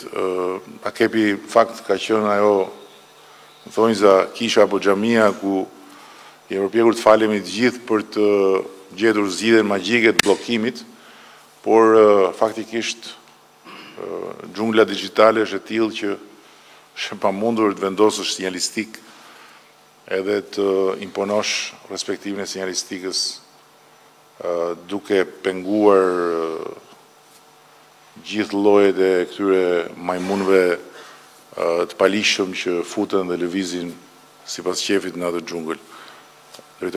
Akepi fakt ka qenë ajo thonjza kisha apo xhamia ku i Evropiakur të falemi të gjithë për të gjetur zgjidhjen magjike të bllokimit, por faktikisht xhungla digjitale është e tillë që është e pamundur të vendosësh sinjalistik edhe të imponosh respektimin e sinjalistikës duke penguar gjithë llojet e këtyre majmunëve të palishëm që futen dhe lëvizin sipas qefit në atë xhungël.